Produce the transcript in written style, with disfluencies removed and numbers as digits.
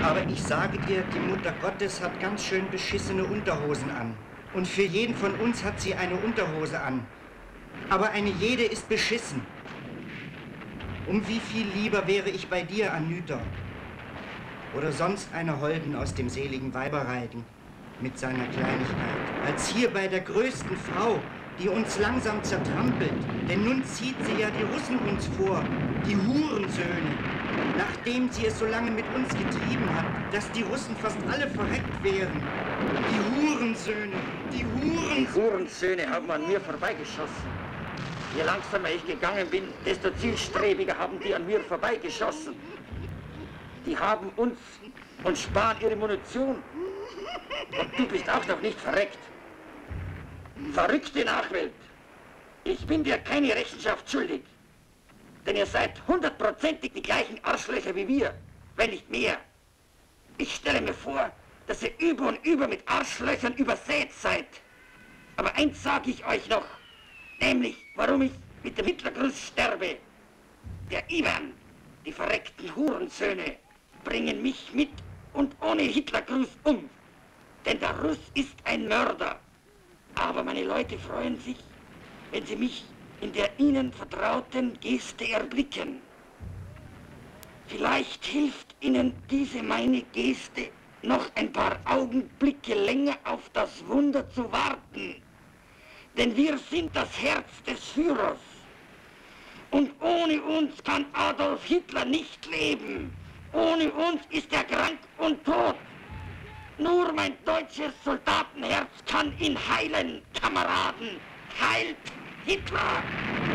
Aber ich sage dir, die Mutter Gottes hat ganz schön beschissene Unterhosen an. Und für jeden von uns hat sie eine Unterhose an. Aber eine jede ist beschissen. Um wie viel lieber wäre ich bei dir, Anüter. Oder sonst einer Holden aus dem seligen Weiberreiten mit seiner Kleinigkeit, als hier bei der größten Frau, die uns langsam zertrampelt. Denn nun zieht sie ja die Russen uns vor, die Hurensöhne. Nachdem sie es so lange mit uns getrieben hat, dass die Russen fast alle verreckt wären. Die Hurensöhne, die Hurensöhne. Die Hurensöhne haben an mir vorbeigeschossen. Je langsamer ich gegangen bin, desto zielstrebiger haben die an mir vorbeigeschossen. Die haben uns und sparen ihre Munition. Und du bist auch noch nicht verreckt. Verrückte Nachwelt, ich bin dir keine Rechenschaft schuldig. Denn ihr seid 100%ig die gleichen Arschlöcher wie wir, wenn nicht mehr. Ich stelle mir vor, dass ihr über und über mit Arschlöchern übersät seid. Aber eins sage ich euch noch, nämlich warum ich mit dem Hitlergruß sterbe. Der Iwan, die verreckten Hurensöhne, bringen mich mit und ohne Hitlergruß um. Denn der Russ ist ein Mörder. Aber meine Leute freuen sich, wenn sie mich in der ihnen vertrauten Geste erblicken. Vielleicht hilft ihnen diese meine Geste, noch ein paar Augenblicke länger auf das Wunder zu warten. Denn wir sind das Herz des Führers. Und ohne uns kann Adolf Hitler nicht leben. Ohne uns ist er krank und tot. Nur mein deutsches Soldatenherz kann ihn heilen, Kameraden. Heilt Hitler!